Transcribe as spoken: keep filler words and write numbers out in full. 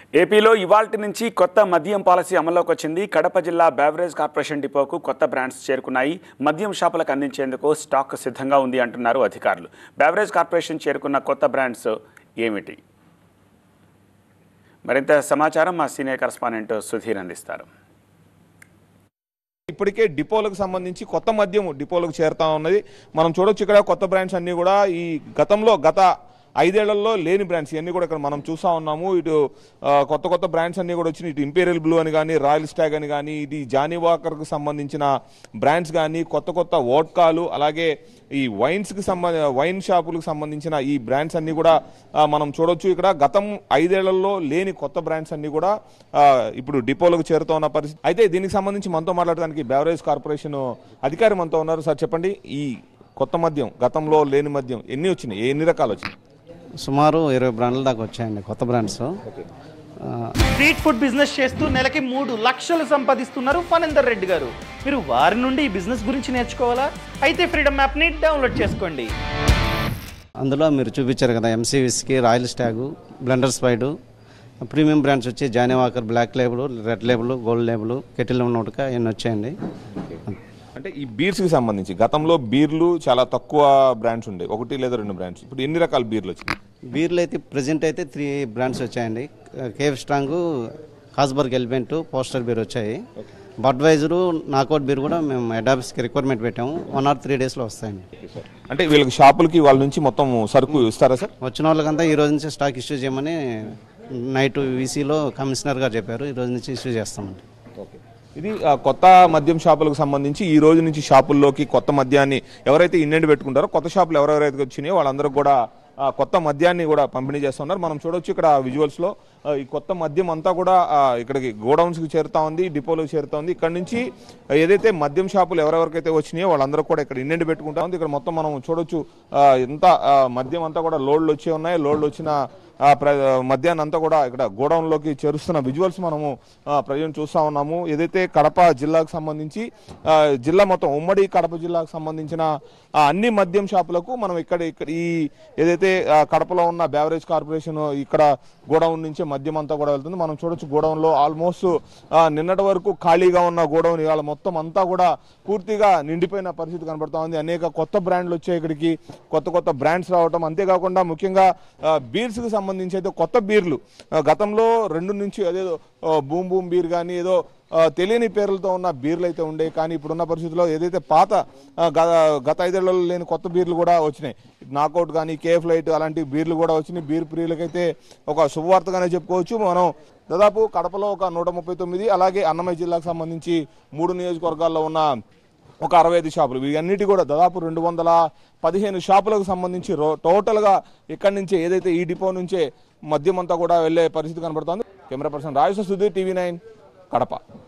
ఏపీలో ఇవాల్టి నుంచి కొత్త మద్యం పాలసీ అమల్లోకి వచ్చింది. కడప జిల్లా బెవరేజ్ కార్పొరేషన్ డిపోకు కొత్త బ్రాండ్స్ చేరుకున్నాయి. మద్యం షాపులకు అందించేందుకు స్టాక్ సిద్ధంగా ఉంది అంటున్నారు అధికారులు. బెవరేజ్ కార్పొరేషన్ చేరుకున్న కొత్త బ్రాండ్స్ ఏమిటి? మరింత సమాచారం మా సీనియర్ కరెస్పాండెంట్ సుధీర్ అందిస్తారు. ఇప్పటికే డిపోలకు సంబంధించి కొత్త మద్యం డిపోలకు చేరుతా ఉన్నది. మనం చూడొచ్చు ఇక్కడ కొత్త బ్రాండ్స్ అన్నీ కూడా ఈ గతంలో గత ఐదేళ్లలో లేని బ్రాండ్స్ ఇవన్నీ కూడా ఇక్కడ మనం చూస్తూ ఉన్నాము. ఇటు కొత్త కొత్త బ్రాండ్స్ అన్నీ కూడా వచ్చినాయి. ఇటు ఇంపీరియల్ బ్లూ అని కానీ, రాయల్ స్టాగ్ అని కానీ, ఇది జానీ వాకర్కి సంబంధించిన బ్రాండ్స్ కానీ, కొత్త కొత్త వోడ్కాలు, అలాగే ఈ వైన్స్కి సంబంధ వైన్ షాపులకు సంబంధించిన ఈ బ్రాండ్స్ అన్నీ కూడా మనం చూడొచ్చు. ఇక్కడ గతం ఐదేళ్లలో లేని కొత్త బ్రాండ్స్ అన్నీ కూడా ఇప్పుడు డిపోలకు చేరుతూ ఉన్న పరిస్థితి. అయితే దీనికి సంబంధించి మనతో మాట్లాడడానికి బెవరేజ్ కార్పొరేషన్ అధికారి మనతో ఉన్నారు. సార్ చెప్పండి, ఈ కొత్త మద్యం గతంలో లేని మద్యం ఎన్ని వచ్చినాయి, ఎన్ని రకాలు వచ్చినాయి? సుమారు ఇరవై బ్రాండ్ల దాకా వచ్చాయండి కొత్త బ్రాండ్స్. స్ట్రీట్ ఫుడ్ బిజినెస్ చేస్తూ నెలకి మూడు లక్షలు సంపాదిస్తున్నారు ఫణేందర్ రెడ్డి గారు. మీరు వారి నుండి ఈ బిజినెస్ గురించి నేర్చుకోవాలా? అయితే ఫ్రీడమ్ యాప్ని డౌన్లోడ్ చేసుకోండి. అందులో మీరు చూపించారు కదా, MC whisky, Royal Stag, Blenders స్పైడు, ప్రీమియం బ్రాండ్స్ వచ్చి Johnnie Walker, Black Label, Red Label, Gold Label, కెటిల్ నోటక ఇవన్నీ వచ్చాయండి. అంటే ఈ బీర్స్కి సంబంధించి గతంలో బీర్లు చాలా తక్కువ బ్రాండ్స్ ఉండే, ఒకటి లేదా రెండు బ్రాండ్స్. ఇప్పుడు ఎన్ని రకాల బీర్లు వచ్చినాయి? బీర్లు అయితే ప్రజెంట్ అయితే త్రీ బ్రాండ్స్ వచ్చాయండి. కేవ్ స్ట్రాంగ్, హాస్బర్గ్ ఎలిమెంట్, పోస్టర్ బీర్ వచ్చాయి. బడ్వైజరు, నాకౌట్ బీర్ కూడా మేము హెడ్ ఆఫీస్కి రిక్వైర్మెంట్ పెట్టాము. వన్ ఆర్ త్రీ డేస్లో వస్తాయండి. అంటే వీళ్ళకి షాపులకి వాళ్ళ నుంచి మొత్తం సరుకు ఇస్తారా సార్? వచ్చిన వాళ్ళకంతా ఈ రోజు నుంచి స్టాక్ ఇష్యూ చేయమని నైట్ వీసీలో కమిషనర్ గారు చెప్పారు. ఈ రోజు నుంచి ఇష్యూ చేస్తామండి. ఇది కొత్త మద్యం షాపులకు సంబంధించి ఈ రోజు నుంచి షాపుల్లోకి కొత్త మద్యాన్ని ఎవరైతే ఇన్నెండు పెట్టుకుంటారో, కొత్త షాపులు ఎవరెవరైతే వచ్చినాయో వాళ్ళందరూ కూడా కొత్త మద్యాన్ని కూడా పంపిణీ చేస్తున్నారు. మనం చూడొచ్చు ఇక్కడ విజువల్స్లో ఈ కొత్త మద్యం అంతా కూడా ఇక్కడికి గోడౌన్స్కి చేరుతా ఉంది, డిపోలకు చేరుతా ఉంది. ఇక్కడ నుంచి ఏదైతే మద్యం షాపులు ఎవరెవరికైతే వచ్చినాయో వాళ్ళందరూ కూడా ఇక్కడ ఇన్నెండు పెట్టుకుంటా ఉంది. ఇక్కడ మొత్తం మనం చూడొచ్చు ఎంత మద్యం అంతా కూడా లోడ్లు వచ్చి ఉన్నాయి. లోడ్లు వచ్చిన మద్యాన్ని అంతా కూడా ఇక్కడ గోడౌన్లోకి చేరుస్తున్న విజువల్స్ మనము ప్రజెంట్ చూస్తూ ఉన్నాము. ఏదైతే కడప జిల్లాకు సంబంధించి జిల్లా మొత్తం ఉమ్మడి కడప జిల్లాకు సంబంధించిన అన్ని మద్యం షాపులకు మనం ఇక్కడ ఇక్కడ ఈ ఏదైతే కడపలో ఉన్న బెవరేజ్ కార్పొరేషన్ ఇక్కడ గోడౌన్ నుంచి మద్యం అంతా కూడా వెళ్తుంది. మనం చూడొచ్చు గోడౌన్లో ఆల్మోస్ట్ నిన్నటి వరకు ఖాళీగా ఉన్న గోడౌన్ ఇవాళ మొత్తం అంతా కూడా పూర్తిగా నిండిపోయిన పరిస్థితి కనబడుతూ ఉంది. అనేక కొత్త బ్రాండ్లు వచ్చాయి ఇక్కడికి, కొత్త కొత్త బ్రాండ్స్ రావటం. అంతేకాకుండా ముఖ్యంగా బీర్స్కి సంబంధించి అయితే కొత్త బీర్లు గతంలో రెండు నుంచి అదేదో బూమ్ బూమ్ బీర్ కానీ ఏదో తెలియని పేర్లతో ఉన్న బీర్లు అయితే ఉండే. కానీ ఇప్పుడున్న పరిస్థితుల్లో ఏదైతే పాత గత ఐదేళ్లలో లేని కొత్త బీర్లు కూడా వచ్చినాయి. నాకౌట్ కానీ, కేఫ్ లైట్ అలాంటి బీర్లు కూడా వచ్చినాయి. బీర్ ప్రియులకైతే ఒక శుభవార్తగానే చెప్పుకోవచ్చు. మనం దాదాపు కడపలో ఒక నూట ముప్పై తొమ్మిది అలాగే అన్నమయ్య జిల్లాకు సంబంధించి మూడు నియోజకవర్గాల్లో ఉన్న ఒక అరవై ఐదు షాపులు, ఇవన్నిటి కూడా దాదాపు రెండు వందల పదిహేను షాపులకు సంబంధించి టోటల్గా ఇక్కడి నుంచే ఏదైతే ఈ డిపో నుంచే మద్యం అంతా కూడా వెళ్లే పరిస్థితి కనబడుతోంది. Camera person Rajesh, Sudheer, TV nine, Kadapa.